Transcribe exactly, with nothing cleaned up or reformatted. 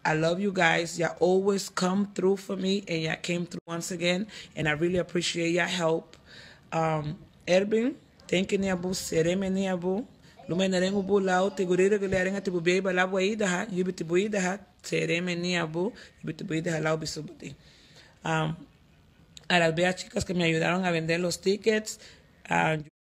I love you guys. You always come through for me, and you came through once again, and I really appreciate your help. Um, Ervin, thank you, Niabu, Sereme Niabu. Lumenarengu Bulau, Tigurira Galarenga to be able to buy the hat, you be to buy the hat, Sereme Niabu, you be to buy the halau bisubati. Um, a las veas chicas que me ayudaron a vender los tickets. Uh,